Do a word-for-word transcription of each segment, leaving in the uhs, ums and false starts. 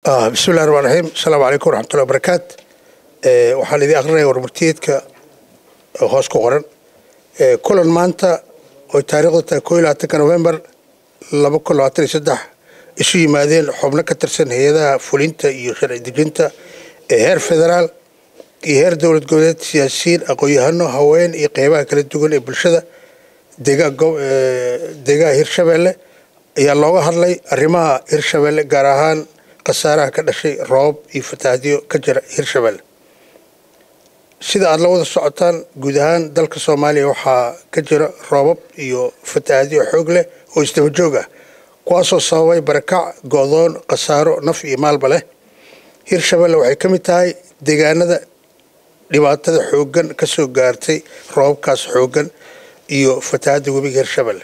آه بسم الله الرحمن الرحيم. السلام عليكم ورحمة الله وبركاته. آه وحال إذا أقرأي ورمرتيتك هوس كورن آه كل مانتا وتاريخ تكويل عتك نوفمبر لما كل عتري سدح إشي مادين حبنا كترسن هيدا فولينتا يشرع دجنتا هير فيدرال هير دولة جولات سياسيين أقويهانو هوين يقيمها كلا تقول بالشدة دقا جو دقا هيرشبيلة يالله هرلي الرما هيرشبيلة جراهان قصارها كذا شيء روب يفتاديو كجرا هيرشبيلة سيدا الله وذا السعطان جودهان دلك الصومالي وحا كجرا روب يو فتاديو حقله ويستوجوجا kuwaasoo sababay barakac go'doon qasaaro naf iyo maalba leh hirshabelle waxay ka mid tahay deegaanada dhibaatada xooggan ka soo gaartay roobkaas xooggan iyo fatahaada webiga hirshabelle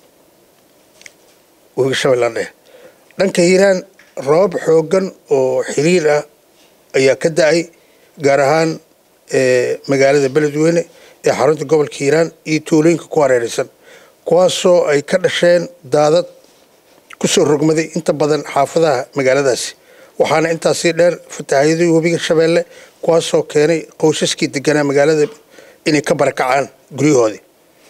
webiga shabeelle dhanka hiiraan roob xooggan oo xiriir ah ayaa ka da'ay gaar ahaan magaalada beledweyne ee xarunta gobolka hiiraan iyo tuulooyinka ku hareeraysan kuwaasoo ay ka dhasheen daadad kusoo rogmaday inta badan xaafadaha magaaladaasi waxaana intaasii dheer fatahaadii webiga shabeelle kuwaasoo keenay qoysaskii deganaa magaalada inay ka barakacaan guryahoodii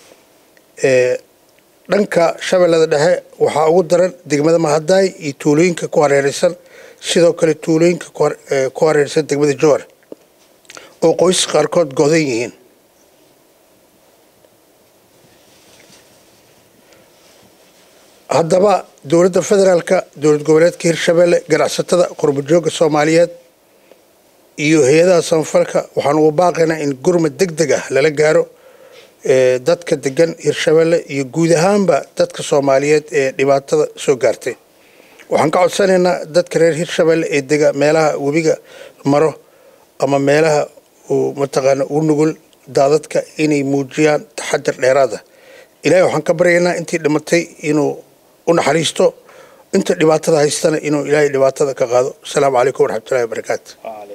dhanka shabeellada dhexe waxaa ugu daran degmada mahadaay iyo tuulooyinka ku hareeraysan sidoo kale tuulooyinka ku hareeraysan degmada jowhar oo qoysas qaarkood go'dan yihiin haddaba dowladda federaalka dowlad goboleedka hirshabelle ganacsatada qurbajooga soomaaliyeed iyo hay-adaha samafalka waxaan ugu baaqaynaa in gurmad degdeg ah lala gaaro dadka degan hirshabelle iyo guud ahaanba dadka soomaaliyeed ee dhibaatada soo gaartay waxaan ka codsanaynaa dadka reer hirshabelle ee dega meelaha webiga maro ama meelaha uu mataqaana u nugul daadadka inay muujiyaan taxadar dheeraad ah ilaahay waxaan ka baryaynaa intii dhimatay inuu ونحريستو انت دباتة هايستانا انو الهي دباتة كقادو السلام عليكم ورحمة الله وبركاته.